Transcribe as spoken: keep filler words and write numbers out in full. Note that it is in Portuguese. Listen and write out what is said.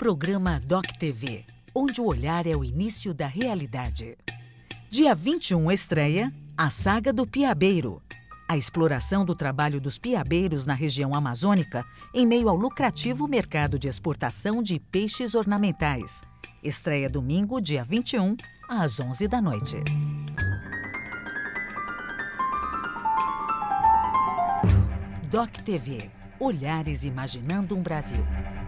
Programa Doc T V, onde o olhar é o início da realidade. Dia vinte e um estreia A Saga do Piabeiro. A exploração do trabalho dos piabeiros na região amazônica em meio ao lucrativo mercado de exportação de peixes ornamentais. Estreia domingo, dia vinte e um, às onze da noite. Doc T V. Olhares imaginando um Brasil.